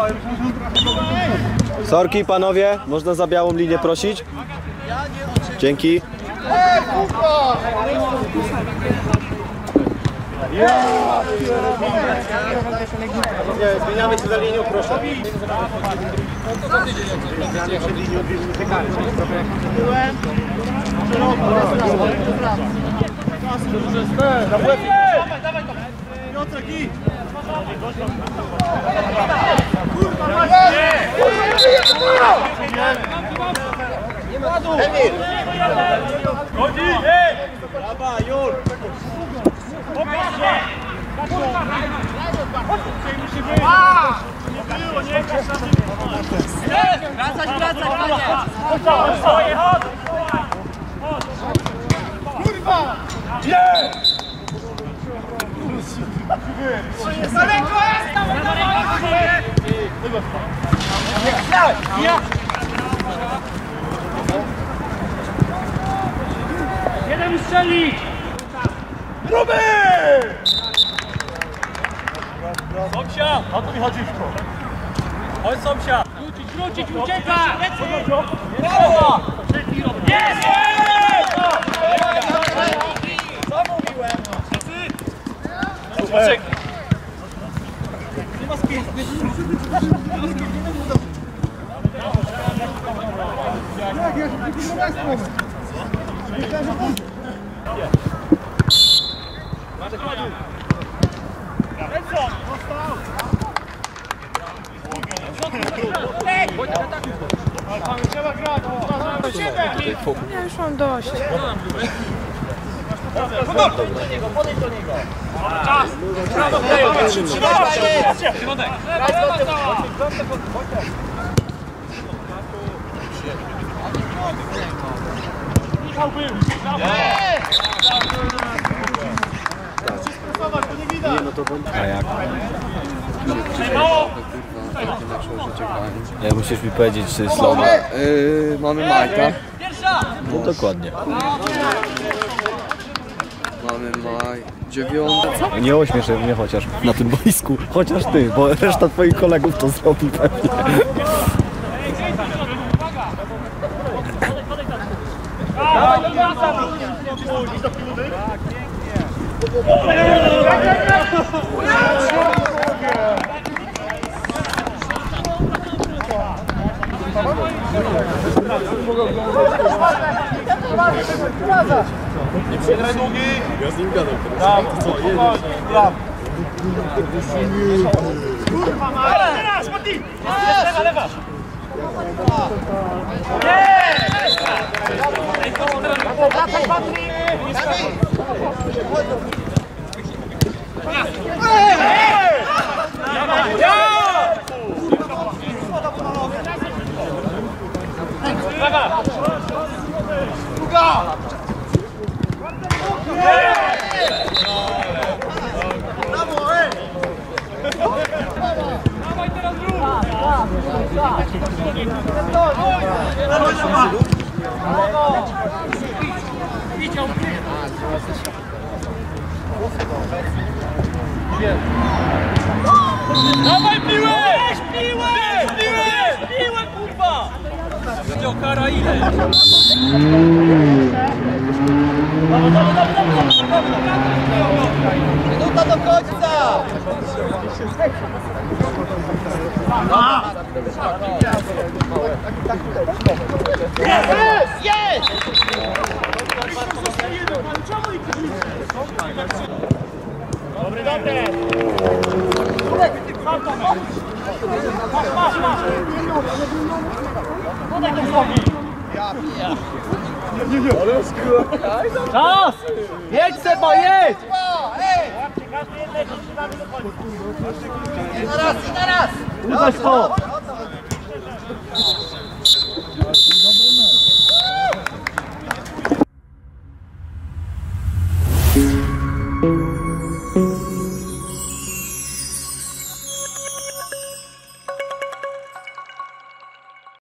Sorki panowie, można za białą linię prosić? Dzięki. Zmieniamy się za linią, proszę. Jeden strzeli! Gruby! Sąsia! O to mi chodzi. Chodź sąsia! Wrócić, ucieka! Brawo! Jest! Co mówiłem? Uciek! Nie ma spięcia. Ja już mam dość. Podejdź do niego. Czas! Środek! Michał był. Stresować, to nie widać. Nie, no to a jak? Musisz mi powiedzieć słowa. Mamy Majka. No dokładnie. Mamy maj. 9. Nie ośmiesz mnie chociaż na tym boisku. Chociaż ty, bo reszta twoich kolegów to zrobi pewnie. Nie przegraj długi. Ja z nim gadam. Brawo, jedziesz. Brawo. Kurwa, teraz, Mati! Lewa, lewa! Dawaj piłę! Weź piłę! Piłę, kurwa! Będzie kara ile? Minuta do końca! Jest! Jest! Dobry, dobry! Masz! Podaj do głowy! Czas! Jedź Seba, jedź! Na raz! Uderz to!